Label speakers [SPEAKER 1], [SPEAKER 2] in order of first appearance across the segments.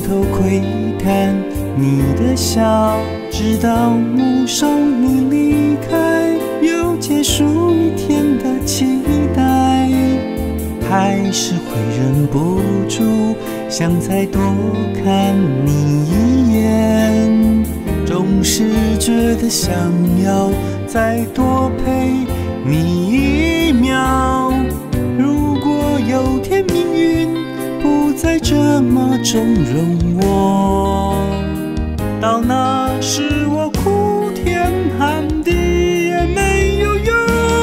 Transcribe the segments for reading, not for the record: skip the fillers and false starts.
[SPEAKER 1] 头窥探你的笑，直到目送你离开，又结束一天的期待，还是会忍不住想再多看你一眼，总是觉得想要再多陪你一秒。如果有天命运不再这么纵容我，到那时我哭天喊地也没有用。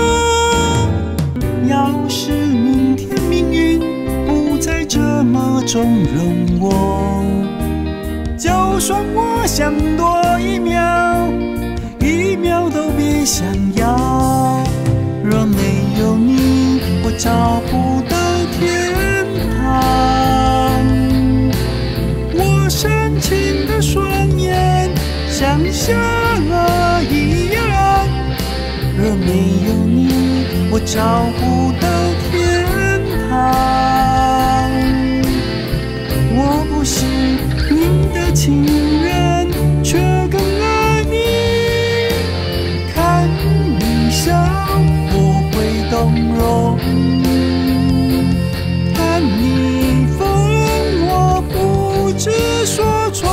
[SPEAKER 1] 要是明天命运不再这么纵容我，就算我想多一秒，一秒都别想要。若没有你，我找不到天堂。我深情的双眼像夏儿一样，若没有你，我找不到天堂。我不是你的情人，却更爱你。看你笑，我会动容；看你疯，我不知所措。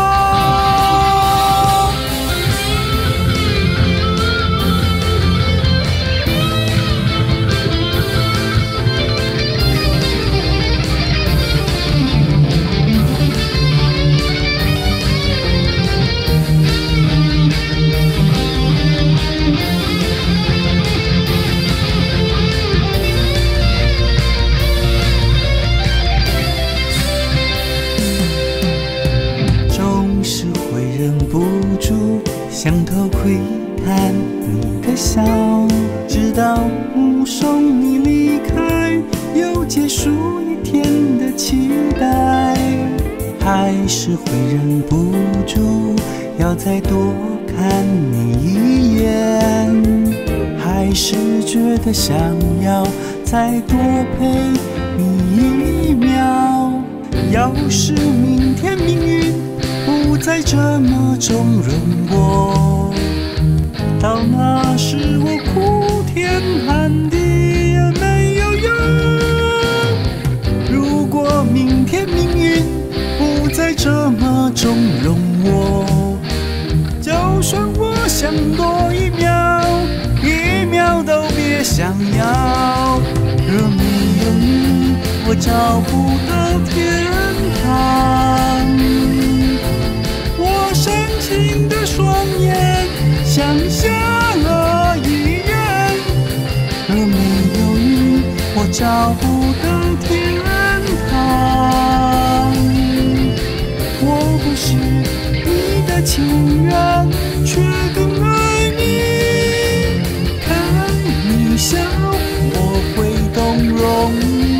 [SPEAKER 1] 想偷窥探你的笑，直到目送你离开，又结束一天的期待，还是会忍不住要再多看你一眼，还是觉得想要再多陪你一秒。要是明天命运不再这么纵容我，到那时我哭天喊地也没有用。如果明天命运不再这么纵容我，就算我想多一秒，一秒都别想要。若没有你，我找不到天堂。深情的双眼像夏儿一样，若没有你，我找不到天堂。我不是你的情人，却更爱你。看你笑，我会动容；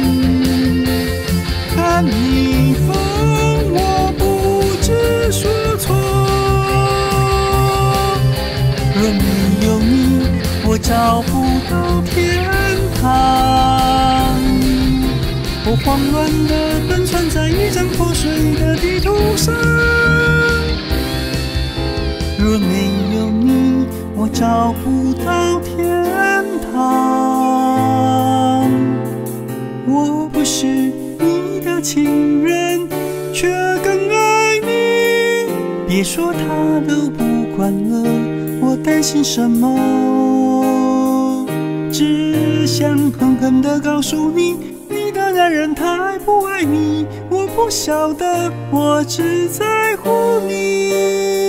[SPEAKER 1] 看你疯，我不知所措。若没有你，我找不到天堂。我慌乱地奔窜在一张破碎的地图上。若没有你，我找不到天堂。我不是你的情人，却更爱你。别说他都不管了，我担心什么？只想狠狠地告诉你，你的男人太不爱你。我不晓得，我只在乎你。